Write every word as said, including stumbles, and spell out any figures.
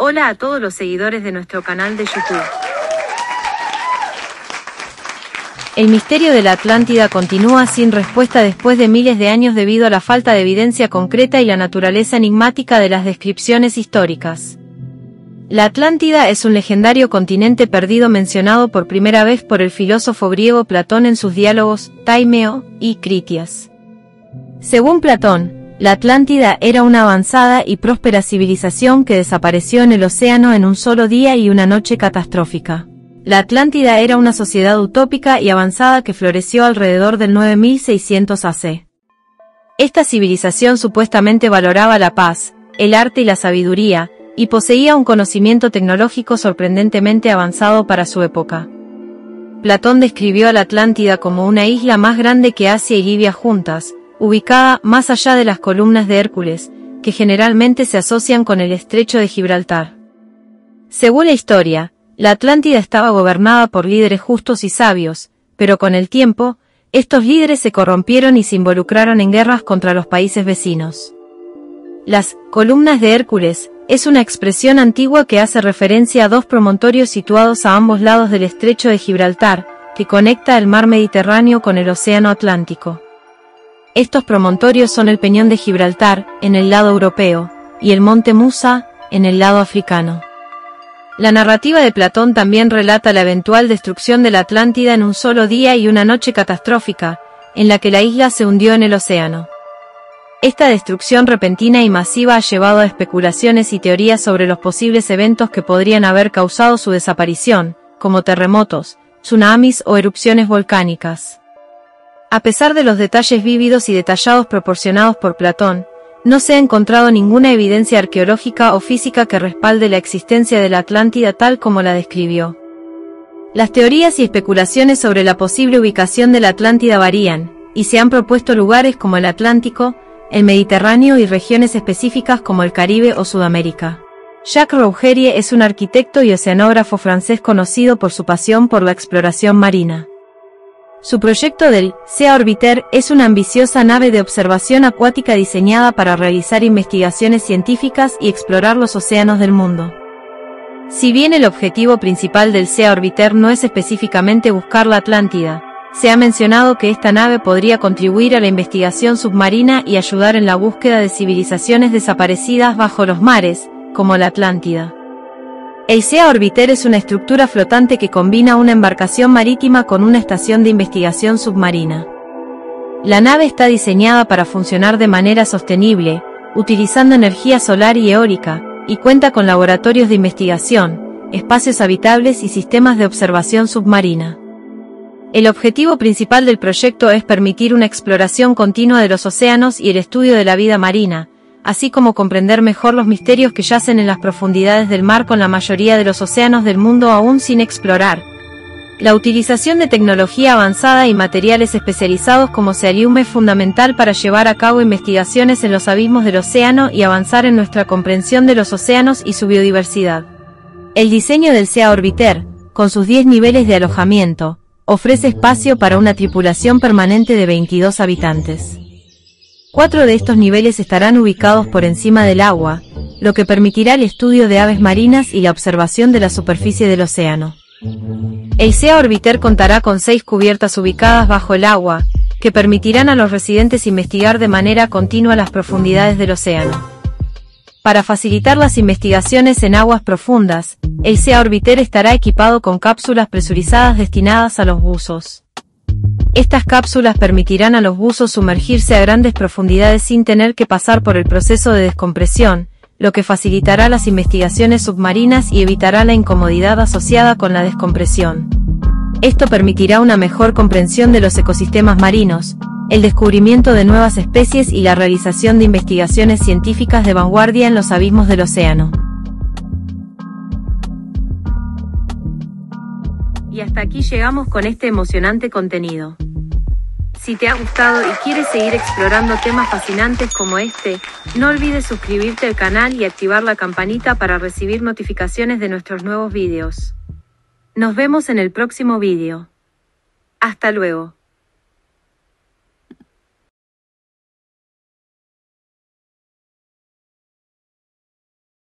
Hola a todos los seguidores de nuestro canal de YouTube. El misterio de la Atlántida continúa sin respuesta después de miles de años debido a la falta de evidencia concreta y la naturaleza enigmática de las descripciones históricas. La Atlántida es un legendario continente perdido mencionado por primera vez por el filósofo griego Platón en sus diálogos Taimeo y Critias. Según Platón, la Atlántida era una avanzada y próspera civilización que desapareció en el océano en un solo día y una noche catastrófica. La Atlántida era una sociedad utópica y avanzada que floreció alrededor del nueve mil seiscientos A C. Esta civilización supuestamente valoraba la paz, el arte y la sabiduría, y poseía un conocimiento tecnológico sorprendentemente avanzado para su época. Platón describió a la Atlántida como una isla más grande que Asia y Libia juntas, ubicada más allá de las columnas de Hércules, que generalmente se asocian con el estrecho de Gibraltar. Según la historia, la Atlántida estaba gobernada por líderes justos y sabios, pero con el tiempo, estos líderes se corrompieron y se involucraron en guerras contra los países vecinos. Las columnas de Hércules es una expresión antigua que hace referencia a dos promontorios situados a ambos lados del estrecho de Gibraltar, que conecta el mar Mediterráneo con el océano Atlántico. Estos promontorios son el Peñón de Gibraltar, en el lado europeo, y el Monte Musa, en el lado africano. La narrativa de Platón también relata la eventual destrucción de la Atlántida en un solo día y una noche catastrófica, en la que la isla se hundió en el océano. Esta destrucción repentina y masiva ha llevado a especulaciones y teorías sobre los posibles eventos que podrían haber causado su desaparición, como terremotos, tsunamis o erupciones volcánicas. A pesar de los detalles vívidos y detallados proporcionados por Platón, no se ha encontrado ninguna evidencia arqueológica o física que respalde la existencia de la Atlántida tal como la describió. Las teorías y especulaciones sobre la posible ubicación de la Atlántida varían, y se han propuesto lugares como el Atlántico, el Mediterráneo y regiones específicas como el Caribe o Sudamérica. Jacques Rougerie es un arquitecto y oceanógrafo francés conocido por su pasión por la exploración marina. Su proyecto del Sea Orbiter es una ambiciosa nave de observación acuática diseñada para realizar investigaciones científicas y explorar los océanos del mundo. Si bien el objetivo principal del Sea Orbiter no es específicamente buscar la Atlántida, se ha mencionado que esta nave podría contribuir a la investigación submarina y ayudar en la búsqueda de civilizaciones desaparecidas bajo los mares, como la Atlántida. El Sea Orbiter es una estructura flotante que combina una embarcación marítima con una estación de investigación submarina. La nave está diseñada para funcionar de manera sostenible, utilizando energía solar y eólica, y cuenta con laboratorios de investigación, espacios habitables y sistemas de observación submarina. El objetivo principal del proyecto es permitir una exploración continua de los océanos y el estudio de la vida marina, así como comprender mejor los misterios que yacen en las profundidades del mar con la mayoría de los océanos del mundo aún sin explorar. La utilización de tecnología avanzada y materiales especializados como Sealium es fundamental para llevar a cabo investigaciones en los abismos del océano y avanzar en nuestra comprensión de los océanos y su biodiversidad. El diseño del Sea Orbiter, con sus diez niveles de alojamiento, ofrece espacio para una tripulación permanente de veintidós habitantes. Cuatro de estos niveles estarán ubicados por encima del agua, lo que permitirá el estudio de aves marinas y la observación de la superficie del océano. El Sea Orbiter contará con seis cubiertas ubicadas bajo el agua, que permitirán a los residentes investigar de manera continua las profundidades del océano. Para facilitar las investigaciones en aguas profundas, el Sea Orbiter estará equipado con cápsulas presurizadas destinadas a los buzos. Estas cápsulas permitirán a los buzos sumergirse a grandes profundidades sin tener que pasar por el proceso de descompresión, lo que facilitará las investigaciones submarinas y evitará la incomodidad asociada con la descompresión. Esto permitirá una mejor comprensión de los ecosistemas marinos, el descubrimiento de nuevas especies y la realización de investigaciones científicas de vanguardia en los abismos del océano. Y hasta aquí llegamos con este emocionante contenido. Si te ha gustado y quieres seguir explorando temas fascinantes como este, no olvides suscribirte al canal y activar la campanita para recibir notificaciones de nuestros nuevos vídeos. Nos vemos en el próximo vídeo. Hasta luego.